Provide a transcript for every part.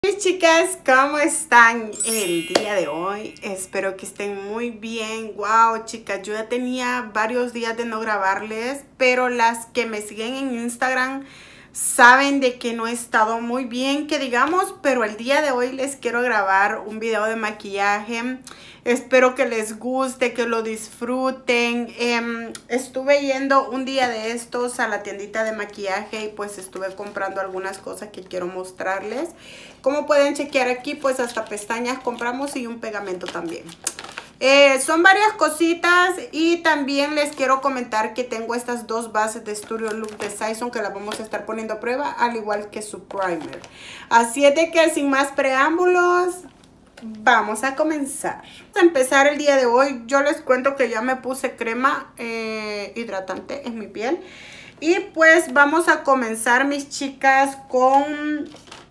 Hola chicas, ¿cómo están el día de hoy? Espero que estén muy bien. Wow, chicas, yo ya tenía varios días de no grabarles, pero las que me siguen en Instagram saben de que no he estado muy bien, que digamos, pero el día de hoy les quiero grabar un video de maquillaje. Espero que les guste, que lo disfruten. Estuve yendo un día de estos a la tiendita de maquillaje y pues estuve comprando algunas cosas que quiero mostrarles. Como pueden chequear aquí, pues hasta pestañas compramos y un pegamento también. Son varias cositas y también les quiero comentar que tengo estas dos bases de Studio Look de Saison que las vamos a estar poniendo a prueba, al igual que su primer. Así es de que sin más preámbulos, vamos a comenzar. Vamos a empezar el día de hoy. Yo les cuento que ya me puse crema hidratante en mi piel. Y pues vamos a comenzar, mis chicas, con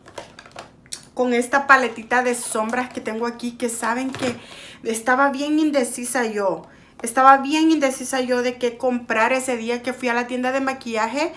esta paletita de sombras que tengo aquí, que saben que estaba bien indecisa yo. Estaba bien indecisa yo de qué comprar ese día que fui a la tienda de maquillaje.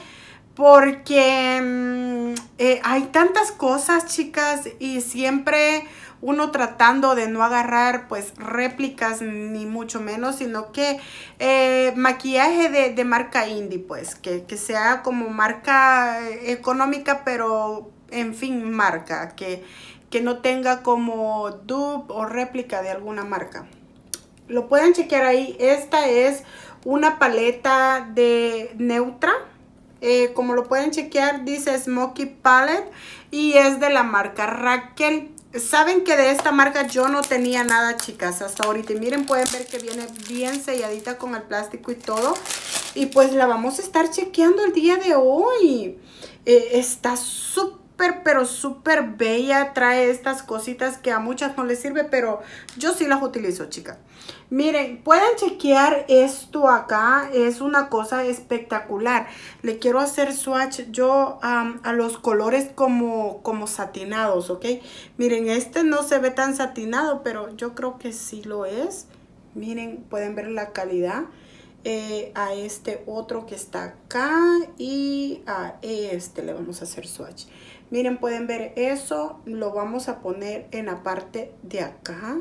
Porque hay tantas cosas, chicas, y siempre uno tratando de no agarrar pues réplicas ni mucho menos, sino que maquillaje de marca indie, pues que sea como marca económica, pero en fin, marca, que no tenga como dupe o réplica de alguna marca. Lo pueden chequear ahí. Esta es una paleta de neutra. Como lo pueden chequear, dice Smoky Palette y es de la marca Raquel. Saben que de esta marca yo no tenía nada, chicas, hasta ahorita. Y miren, pueden ver que viene bien selladita con el plástico y todo. Y pues la vamos a estar chequeando el día de hoy. Está súper, pero súper bella. Trae estas cositas que a muchas no les sirve, pero yo sí las utilizo, chicas. Miren, pueden chequear esto acá. Es una cosa espectacular. Le quiero hacer swatch yo a los colores como satinados, ¿ok? Miren, este no se ve tan satinado, pero yo creo que sí lo es. Miren, pueden ver la calidad. A este otro que está acá y a este le vamos a hacer swatch. Miren, pueden ver eso. Lo vamos a poner en la parte de acá.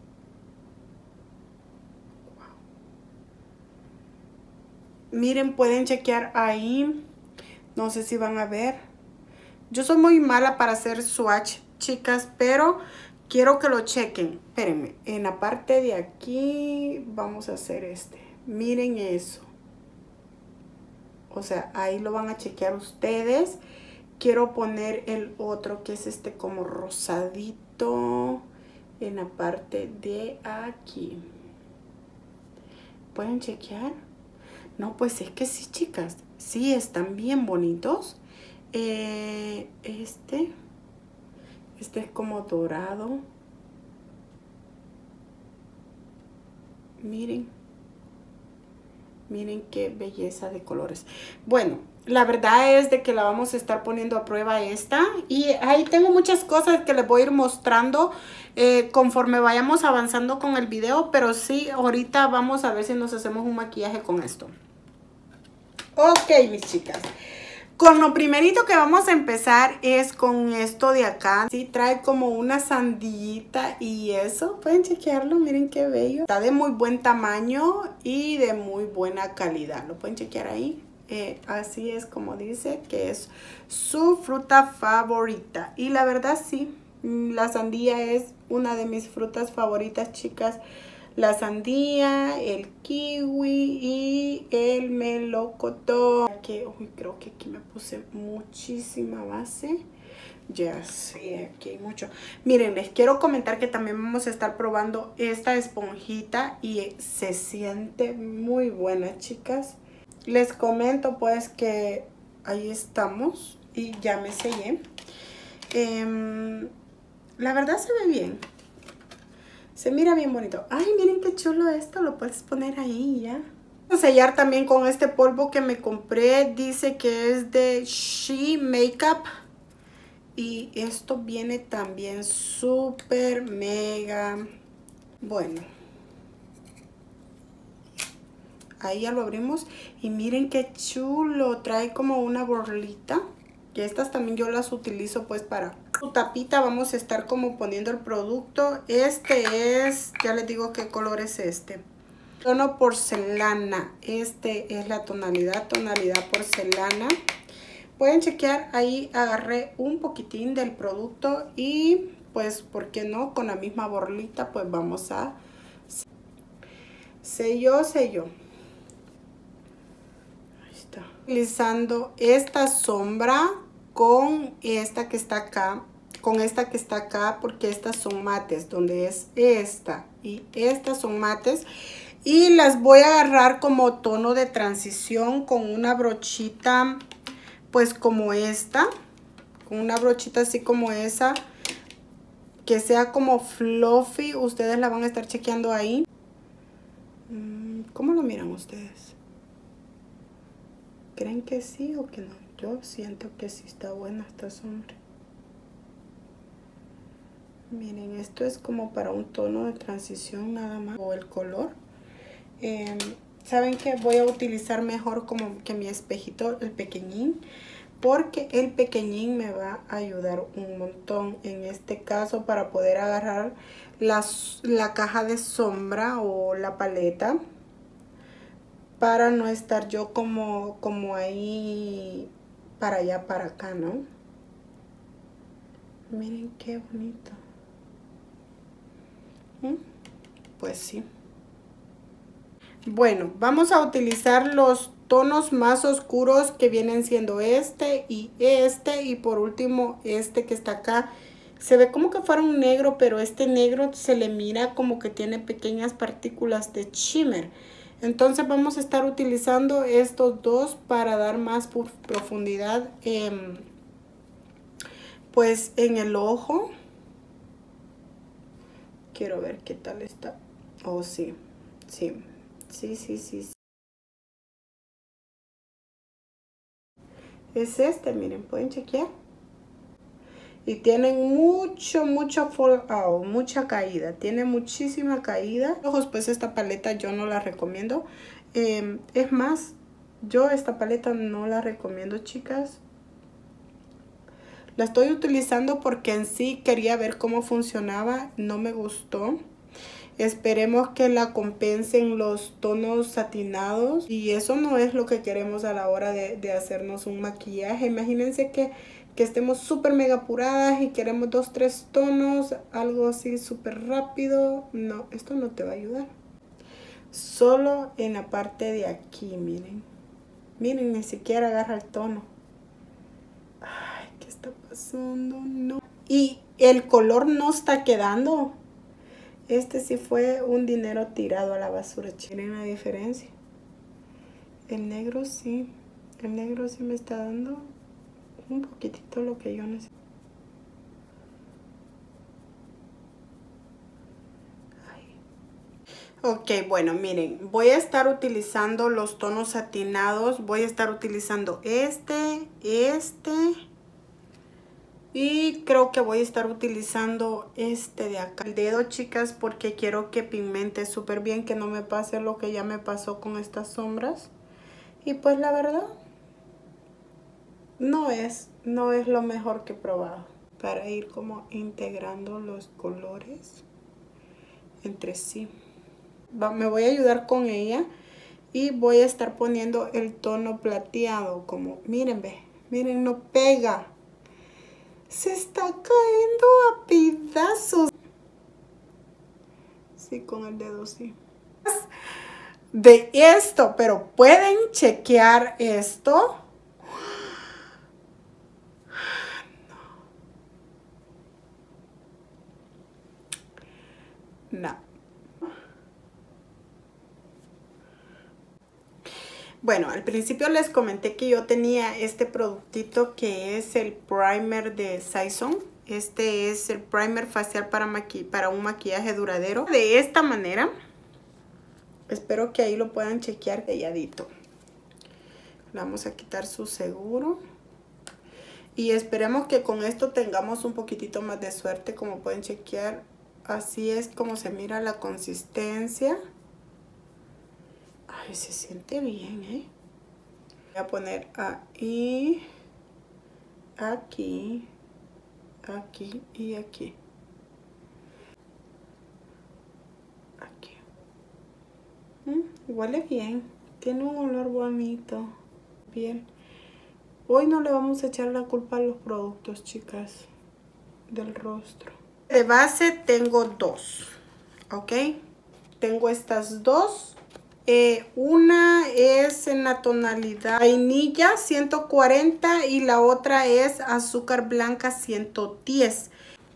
Miren, pueden chequear ahí. No sé si van a ver. Yo soy muy mala para hacer swatch, chicas, pero quiero que lo chequen. Espérenme. En la parte de aquí vamos a hacer este. Miren eso. O sea, ahí lo van a chequear ustedes. Quiero poner el otro que es este como rosadito en la parte de aquí. ¿Pueden chequear? No, pues es que sí, chicas. Sí, están bien bonitos. Este es como dorado. Miren. Miren qué belleza de colores. Bueno, la verdad es de que la vamos a estar poniendo a prueba esta. Y ahí tengo muchas cosas que les voy a ir mostrando conforme vayamos avanzando con el video. Pero sí, ahorita vamos a ver si nos hacemos un maquillaje con esto. Ok, mis chicas. Con lo primerito que vamos a empezar es con esto de acá. Sí, trae como una sandillita y eso. Pueden chequearlo, miren qué bello. Está de muy buen tamaño y de muy buena calidad. Lo pueden chequear ahí. Así es como dice que es su fruta favorita. Y la verdad sí, la sandía es una de mis frutas favoritas, chicas. La sandía, el kiwi y el melocotón. Creo que aquí me puse muchísima base. Ya sé, aquí hay mucho. Miren, les quiero comentar que también vamos a estar probando esta esponjita y se siente muy buena, chicas. Les comento pues que ahí estamos y ya me sellé. La verdad se ve bien. Se mira bien bonito. Ay, miren qué chulo esto. Lo puedes poner ahí ya. Voy a sellar también con este polvo que me compré. Dice que es de She Makeup. Y esto viene también súper mega. Bueno. Ahí ya lo abrimos. Y miren qué chulo. Trae como una borlita. Que estas también yo las utilizo pues para Su tapita vamos a estar como poniendo el producto. Este es, ya les digo qué color es este. Tono porcelana. Este es la tonalidad porcelana. Pueden chequear, ahí agarré un poquitín del producto y pues, ¿por qué no? Con la misma borlita pues vamos a sello. Ahí está. Utilizando esta sombra con esta que está acá. Con esta que está acá, porque estas son mates, donde es esta y estas son mates. Y las voy a agarrar como tono de transición con una brochita, pues como esta. Con una brochita así como esa. Que sea como fluffy. Ustedes la van a estar chequeando ahí. ¿Cómo lo miran ustedes? ¿Creen que sí o que no? Yo siento que sí está buena esta sombra. Miren, esto es como para un tono de transición nada más. O el color. ¿Saben qué? Voy a utilizar mejor como que mi espejito, el pequeñín. Porque el pequeñín me va a ayudar un montón en este caso para poder agarrar la caja de sombra o la paleta. Para no estar yo como ahí para allá, para acá, ¿no? Miren qué bonito. Pues sí. Bueno, vamos a utilizar los tonos más oscuros que vienen siendo este y por último este que está acá. Se ve como que fuera un negro, pero este negro se le mira como que tiene pequeñas partículas de shimmer. Entonces vamos a estar utilizando estos dos para dar más profundidad pues en el ojo. Quiero ver qué tal está. Oh, sí, sí. Sí. Es este, miren, pueden chequear. Y tienen mucho fallout, mucha caída. Tiene muchísima caída. Ojos, pues esta paleta yo no la recomiendo. Es más, yo esta paleta no la recomiendo, chicas. La estoy utilizando porque en sí quería ver cómo funcionaba. No me gustó. Esperemos que la compensen los tonos satinados. Y eso no es lo que queremos a la hora de hacernos un maquillaje. Imagínense que estemos súper mega apuradas y queremos 2-3 tonos. Algo así súper rápido. No, esto no te va a ayudar. Solo en la parte de aquí, miren. Miren, ni siquiera agarra el tono. Ay, ¿qué está pasando? No. Y el color no está quedando. Este sí fue un dinero tirado a la basura. ¿Miren la diferencia? El negro sí. El negro sí me está dando un poquitito lo que yo necesito. Ay. Ok, bueno, miren. Voy a estar utilizando los tonos satinados. Voy a estar utilizando este. Y creo que voy a estar utilizando este de acá. El dedo, chicas, porque quiero que pigmente súper bien. Que no me pase lo que ya me pasó con estas sombras. Y pues la verdad, no es lo mejor que he probado. Para ir como integrando los colores entre sí. Me voy a ayudar con ella. Y voy a estar poniendo el tono plateado. Como, miren, miren, no pega. Se está cayendo a pedazos. Sí, con el dedo, sí. De esto, pero pueden chequear esto. No. Bueno, al principio les comenté que yo tenía este productito que es el primer de Saison. Este es el primer facial para un maquillaje duradero. De esta manera. Espero que ahí lo puedan chequear selladito. Le vamos a quitar su seguro. Y esperemos que con esto tengamos un poquitito más de suerte. Como pueden chequear, así es como se mira la consistencia. Ay, se siente bien, ¿eh? Voy a poner ahí, aquí aquí y aquí. Aquí. Huele bien. Tiene un olor bonito. Bien. Hoy no le vamos a echar la culpa a los productos, chicas, del rostro. De base tengo dos, ¿ok? Tengo estas dos. Una es en la tonalidad vainilla 140 y la otra es azúcar blanca 110.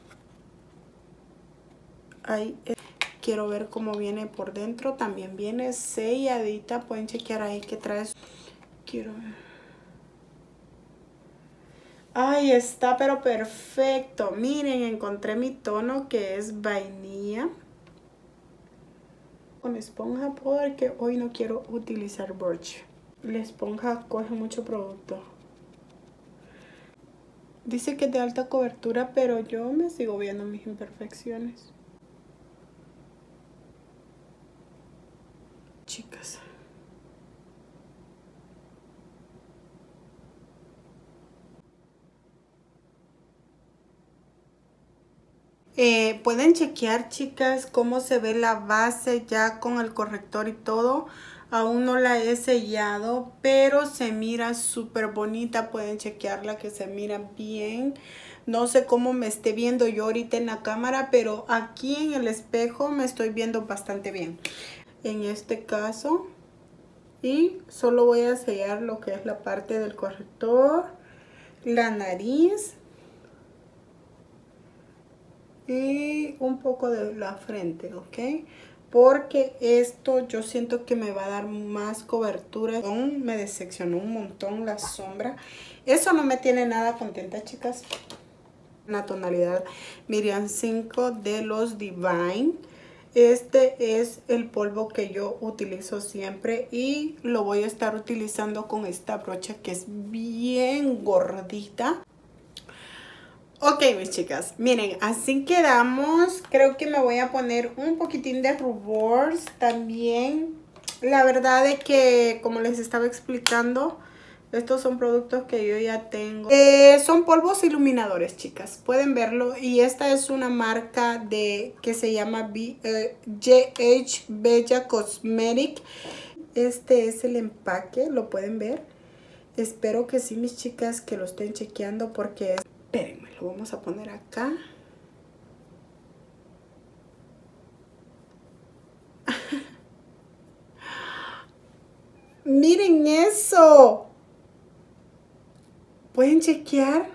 Ahí quiero ver cómo viene por dentro. También viene selladita. Pueden chequear ahí que trae. Quiero ver. Ay, está pero perfecto. Miren, encontré mi tono que es vainilla. Con esponja porque hoy no quiero utilizar Birch. La esponja coge mucho producto. Dice que es de alta cobertura, pero yo me sigo viendo mis imperfecciones. Chicas. Pueden chequear, chicas, cómo se ve la base ya con el corrector y todo. Aún no la he sellado, pero se mira súper bonita. Pueden chequearla que se mira bien. No sé cómo me esté viendo yo ahorita en la cámara, pero aquí en el espejo me estoy viendo bastante bien. En este caso, y solo voy a sellar lo que es la parte del corrector, la nariz y un poco de la frente, ¿ok? Porque esto yo siento que me va a dar más cobertura. Me decepcionó un montón la sombra. Eso no me tiene nada contenta, chicas. Una tonalidad Miriam 5 de los Divine. Este es el polvo que yo utilizo siempre y lo voy a estar utilizando con esta brocha que es bien gordita. Ok, mis chicas, miren, así quedamos. Creo que me voy a poner un poquitín de rubors también. La verdad es que, como les estaba explicando, estos son productos que yo ya tengo. Son polvos iluminadores, chicas. Pueden verlo. Y esta es una marca que se llama JH Bella Cosmetic. Este es el empaque, lo pueden ver. Espero que sí, mis chicas, que lo estén chequeando porque es... Espérenme, lo vamos a poner acá. ¡Miren eso! ¿Pueden chequear?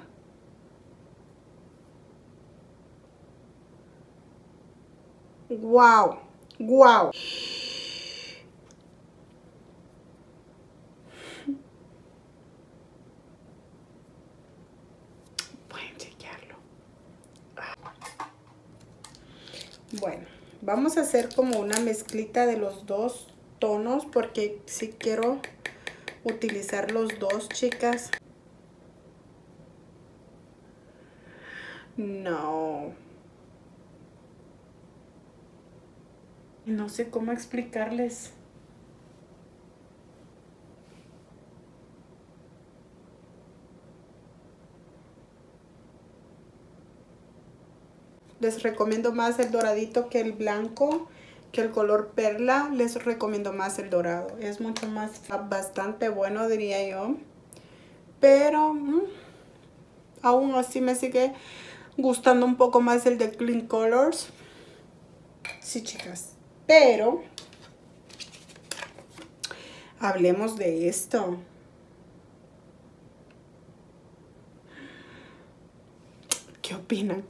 ¡Wow! ¡Wow! Pueden chequearlo. Bueno, vamos a hacer como una mezclita de los dos tonos porque sí quiero utilizar los dos, chicas. No sé cómo explicarles. Les recomiendo más el doradito que el blanco, que el color perla. Les recomiendo más el dorado. Es mucho más, bastante bueno, diría yo. Pero aún así me sigue gustando un poco más el de Clean Colors. Sí, chicas. Pero hablemos de esto. ¿Qué opinan?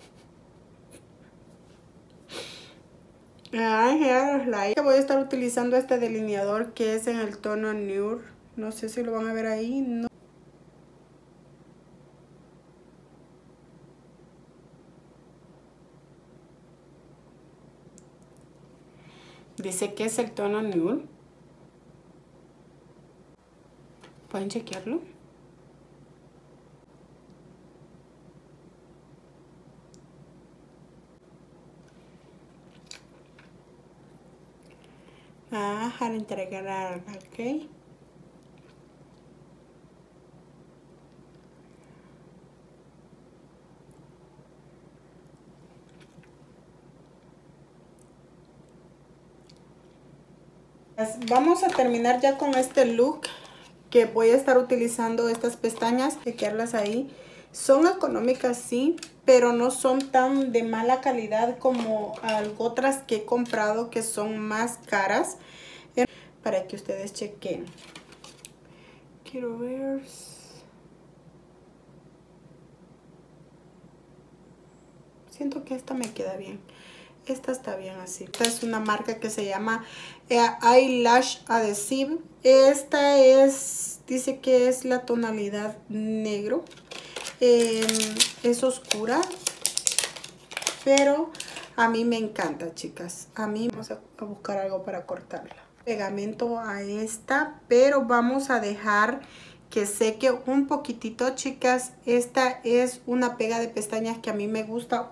Voy a estar utilizando este delineador que es en el tono Nude. No sé si lo van a ver ahí. No. Dice que es el tono Nude. ¿Pueden chequearlo? Para entregar, ok. Vamos a terminar ya con este look, que voy a estar utilizando estas pestañas, chequearlas ahí. Son económicas, sí, pero no son tan de mala calidad como otras que he comprado que son más caras. Para que ustedes chequen. Quiero ver. Siento que esta me queda bien. Esta está bien así. Esta es una marca que se llama Eyelash Adhesive. Esta es, dice que es la tonalidad negro. Es oscura, pero a mí me encanta, chicas. A mí vamos a buscar algo para cortarla. Pegamento a esta, pero vamos a dejar que seque un poquitito, chicas. Esta es una pega de pestañas que a mí me gusta.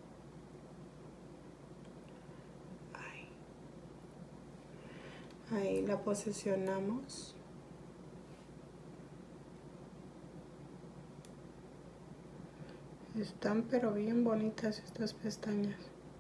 Ahí la posicionamos. Están pero bien bonitas estas pestañas.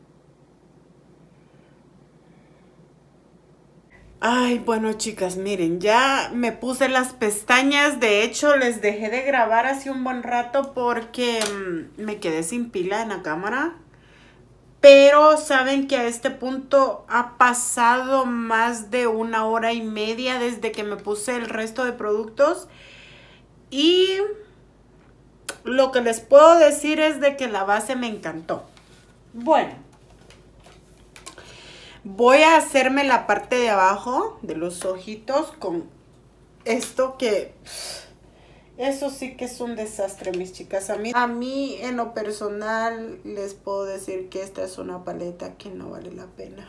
Ay, bueno, chicas, miren, ya me puse las pestañas. De hecho, les dejé de grabar hace un buen rato porque me quedé sin pila en la cámara. Pero saben que a este punto ha pasado más de 1 hora y media desde que me puse el resto de productos. Y lo que les puedo decir es de que la base me encantó. Bueno, voy a hacerme la parte de abajo de los ojitos con esto que... Eso sí que es un desastre, mis chicas. A mí en lo personal les puedo decir que esta es una paleta que no vale la pena.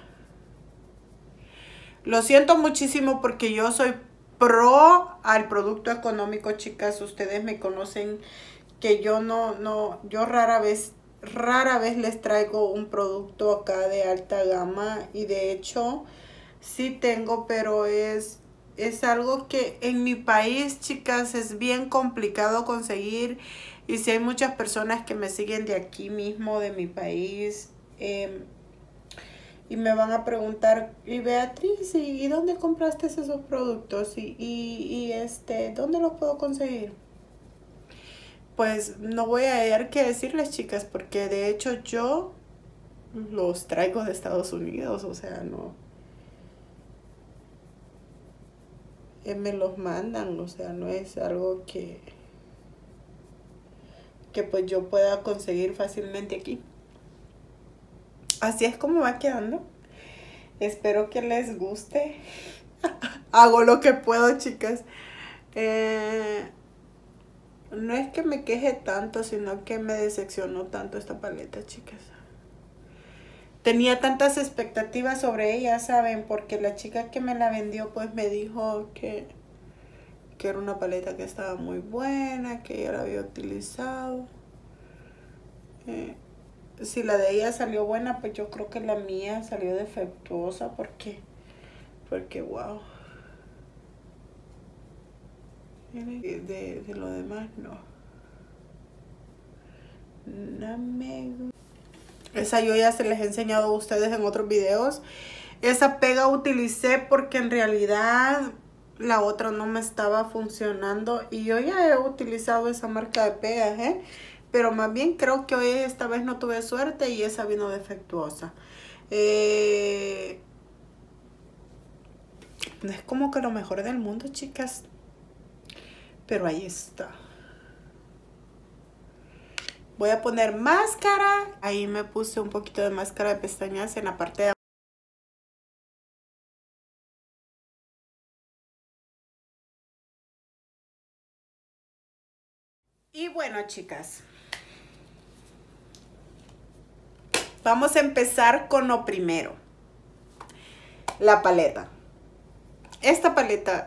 Lo siento muchísimo porque yo soy pro al producto económico, chicas. Ustedes me conocen que yo yo rara vez les traigo un producto acá de alta gama. Y de hecho sí tengo, pero es algo que en mi país, chicas, es bien complicado conseguir. Y si hay muchas personas que me siguen de aquí mismo, de mi país, y me van a preguntar, y Beatriz, ¿y dónde compraste esos productos? ¿Dónde los puedo conseguir? Pues no voy a hallar qué decirles, chicas, porque de hecho yo los traigo de Estados Unidos, o sea, no... me los mandan, o sea, no es algo que pues yo pueda conseguir fácilmente aquí. Así es como va quedando. Espero que les guste. Hago lo que puedo, chicas. No es que me queje tanto, sino que me decepcionó tanto esta paleta, chicas. Tenía tantas expectativas sobre ella, ¿saben? Porque la chica que me la vendió pues me dijo que era una paleta que estaba muy buena, que ella la había utilizado. Si la de ella salió buena, pues yo creo que la mía salió defectuosa porque wow. De lo demás no me gusta. Esa yo ya se les he enseñado a ustedes en otros videos. Esa pega utilicé porque en realidad la otra no me estaba funcionando. Y yo ya he utilizado esa marca de pegas, pero más bien creo que hoy esta vez no tuve suerte y esa vino defectuosa. No es como que lo mejor del mundo, chicas. Pero ahí está. Voy a poner máscara. Ahí me puse un poquito de máscara de pestañas en la parte de abajo. Y bueno, chicas, vamos a empezar con lo primero. La paleta. Esta paleta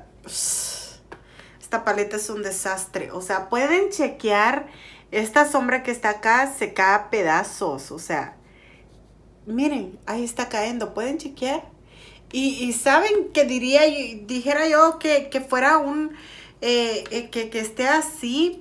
es un desastre. O sea, pueden chequear. Esta sombra que está acá se cae a pedazos. O sea, miren, ahí está cayendo. ¿Pueden chequear? Y saben que dijera yo que fuera que esté así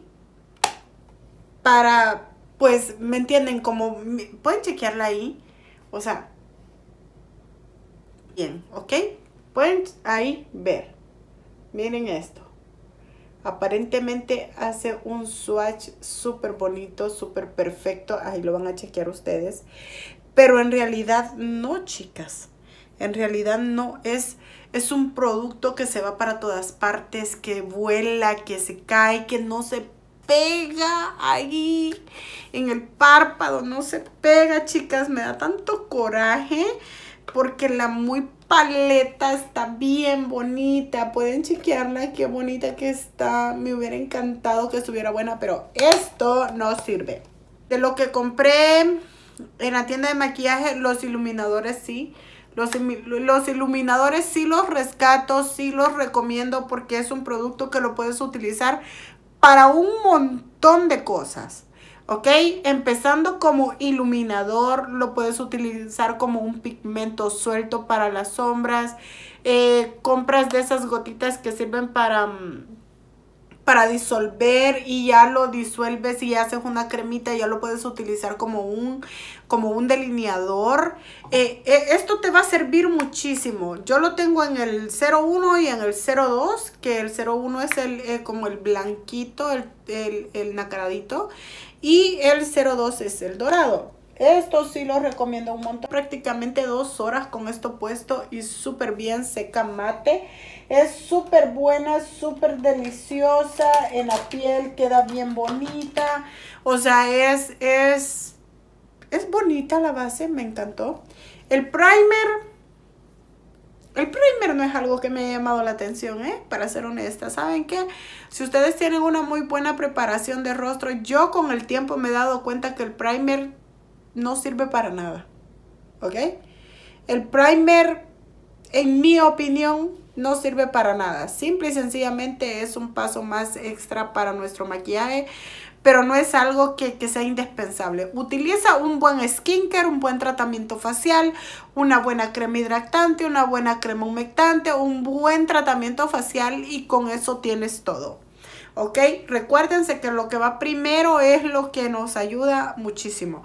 para, pues, ¿me entienden? Como, pueden chequearla ahí. O sea, bien, ¿ok? Pueden ahí ver. Miren esto. Aparentemente hace un swatch súper bonito, súper perfecto. Ahí lo van a chequear ustedes. Pero en realidad no, chicas. En realidad no. Es un producto que se va para todas partes, que vuela, que se cae, que no se pega ahí en el párpado. No se pega, chicas. Me da tanto coraje porque la muy paleta está bien bonita. Pueden chequearla, qué bonita que está. Me hubiera encantado que estuviera buena, pero esto no sirve. De lo que compré en la tienda de maquillaje, los iluminadores sí. Los iluminadores sí los rescato, sí los recomiendo porque es un producto que lo puedes utilizar para un montón de cosas. ¿Ok? Empezando como iluminador, lo puedes utilizar como un pigmento suelto para las sombras. Compras de esas gotitas que sirven para disolver y ya lo disuelves y haces una cremita y ya lo puedes utilizar como un delineador. Esto te va a servir muchísimo. Yo lo tengo en el 01 y en el 02, que el 01 es como el blanquito, el nacaradito, y el 02 es el dorado. Esto sí lo recomiendo un montón. Prácticamente 2 horas con esto puesto y súper bien, seca mate. Es súper buena, súper deliciosa. En la piel queda bien bonita. O sea, es bonita la base, me encantó. El primer no es algo que me haya llamado la atención, para ser honesta. ¿Saben qué? Si ustedes tienen una muy buena preparación de rostro, yo con el tiempo me he dado cuenta que el primer no sirve para nada. ¿Ok? El primer, en mi opinión, no sirve para nada. Simple y sencillamente es un paso más extra para nuestro maquillaje, pero no es algo que sea indispensable. Utiliza un buen skincare, un buen tratamiento facial, una buena crema hidratante, una buena crema humectante, un buen tratamiento facial y con eso tienes todo. ¿Ok? Recuérdense que lo que va primero es lo que nos ayuda muchísimo.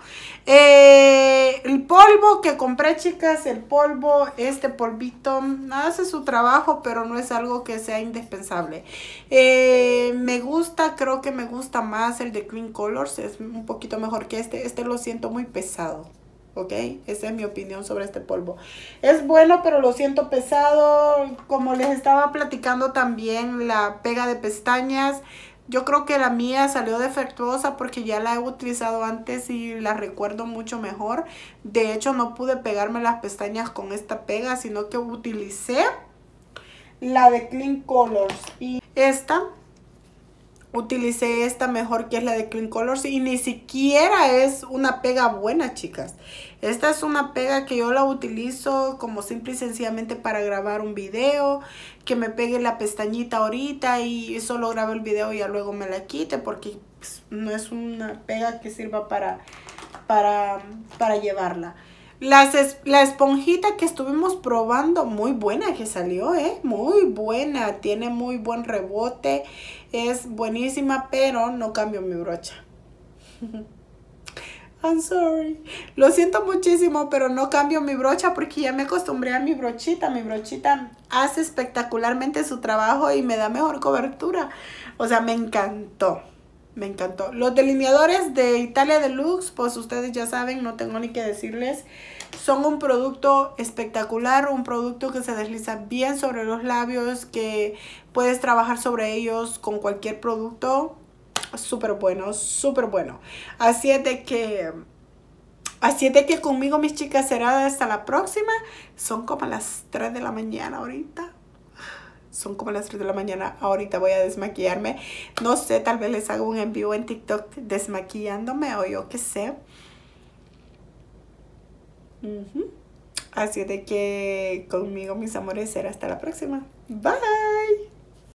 El polvo que compré, chicas, el polvo, este polvito, hace su trabajo, pero no es algo que sea indispensable. Me gusta, creo que me gusta más el de Clean Colors, es un poquito mejor que este. Este lo siento muy pesado. ¿Ok? Esa es mi opinión sobre este polvo. Es bueno, pero lo siento pesado. Como les estaba platicando también, la pega de pestañas, yo creo que la mía salió defectuosa porque ya la he utilizado antes y la recuerdo mucho mejor. De hecho, no pude pegarme las pestañas con esta pega, sino que utilicé la de Clean Colors. Y utilicé esta mejor, que es la de Clean Colors, y ni siquiera es una pega buena, chicas. Esta es una pega que yo la utilizo como simple y sencillamente para grabar un video, que me pegue la pestañita ahorita y solo grabo el video y ya luego me la quite, porque pues, no es una pega que sirva para llevarla. La esponjita que estuvimos probando, muy buena que salió, muy buena, tiene muy buen rebote, es buenísima, pero no cambio mi brocha. I'm sorry, lo siento muchísimo, pero no cambio mi brocha porque ya me acostumbré a mi brochita. Mi brochita hace espectacularmente su trabajo y me da mejor cobertura. O sea, me encantó. Me encantó. Los delineadores de Italia Deluxe, pues ustedes ya saben, no tengo ni que decirles. Son un producto espectacular, un producto que se desliza bien sobre los labios, que puedes trabajar sobre ellos con cualquier producto. Súper bueno, súper bueno. Así es de que conmigo, mis chicas, será hasta la próxima. Son como las 3 de la mañana ahorita. Son como las 3 de la mañana. Ahorita voy a desmaquillarme. No sé, tal vez les hago un en vivo en TikTok desmaquillándome o yo qué sé. Así de que conmigo, mis amores, será hasta la próxima. Bye.